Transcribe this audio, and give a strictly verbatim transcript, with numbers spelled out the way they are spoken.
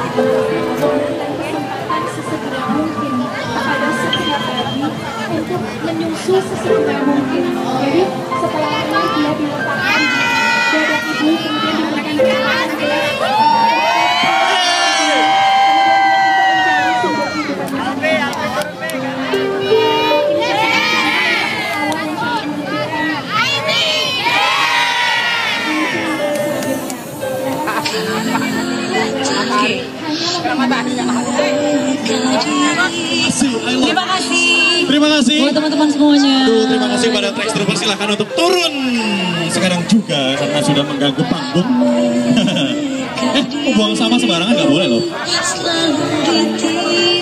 kesempatan sesegera mungkin kepada setiap bayi untuk menyusu sesegera mungkin. Jadi setelahnya dia diletakkan di dada ibu, kemudian diberikan makanan gelas. Terima kasih. Terima kasih. Buat teman-teman semuanya. Duh, terima kasih pada Trax Trooper, silahkan untuk turun sekarang juga karena sudah mengganggu panggung. Eh, buang sama sembarangan nggak boleh loh.